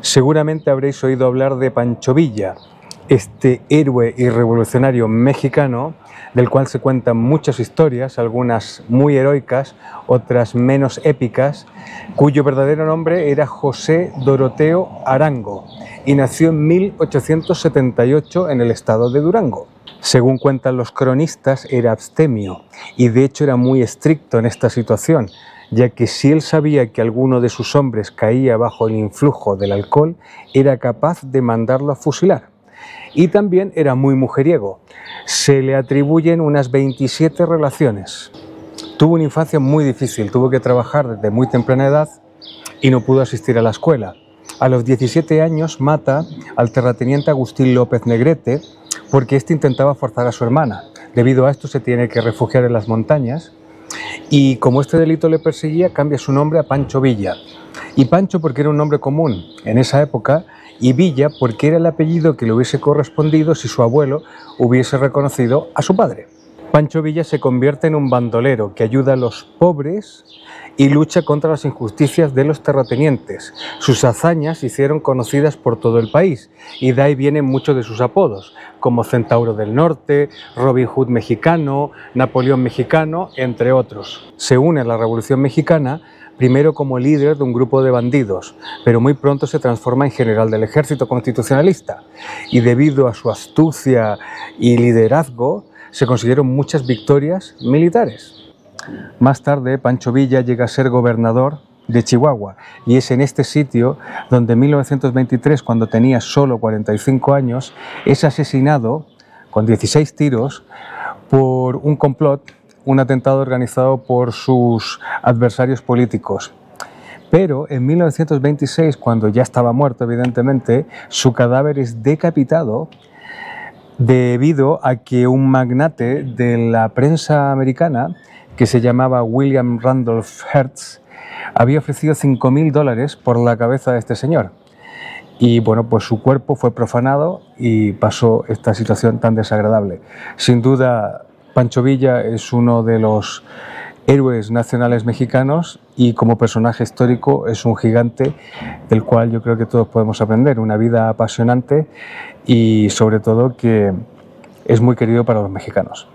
Seguramente habréis oído hablar de Pancho Villa, este héroe y revolucionario mexicano del cual se cuentan muchas historias, algunas muy heroicas, otras menos épicas, cuyo verdadero nombre era José Doroteo Arango y nació en 1878 en el estado de Durango. Según cuentan los cronistas, era abstemio y de hecho era muy estricto en esta situación, ya que si él sabía que alguno de sus hombres caía bajo el influjo del alcohol, era capaz de mandarlo a fusilar. Y también era muy mujeriego. Se le atribuyen unas 27 relaciones. Tuvo una infancia muy difícil, tuvo que trabajar desde muy temprana edad y no pudo asistir a la escuela. A los 17 años mata al terrateniente Agustín López Negrete porque éste intentaba forzar a su hermana. Debido a esto se tiene que refugiar en las montañas y como este delito le perseguía, cambia su nombre a Pancho Villa. Y Pancho porque era un nombre común en esa época y Villa porque era el apellido que le hubiese correspondido si su abuelo hubiese reconocido a su padre. Pancho Villa se convierte en un bandolero que ayuda a los pobres y lucha contra las injusticias de los terratenientes. Sus hazañas se hicieron conocidas por todo el país y de ahí vienen muchos de sus apodos, como Centauro del Norte, Robin Hood mexicano, Napoleón mexicano, entre otros. Se une a la Revolución Mexicana primero como líder de un grupo de bandidos, pero muy pronto se transforma en general del ejército constitucionalista y debido a su astucia y liderazgo se consiguieron muchas victorias militares. Más tarde, Pancho Villa llega a ser gobernador de Chihuahua y es en este sitio donde en 1923, cuando tenía solo 45 años, es asesinado con 16 tiros por un complot, un atentado organizado por sus adversarios políticos. Pero en 1926, cuando ya estaba muerto evidentemente, su cadáver es decapitado debido a que un magnate de la prensa americana que se llamaba William Randolph Hearst había ofrecido $5.000 por la cabeza de este señor. Y bueno, pues su cuerpo fue profanado y pasó esta situación tan desagradable. Sin duda, Pancho Villa es uno de los héroes nacionales mexicanos y como personaje histórico es un gigante del cual yo creo que todos podemos aprender. Una vida apasionante y sobre todo que es muy querido para los mexicanos.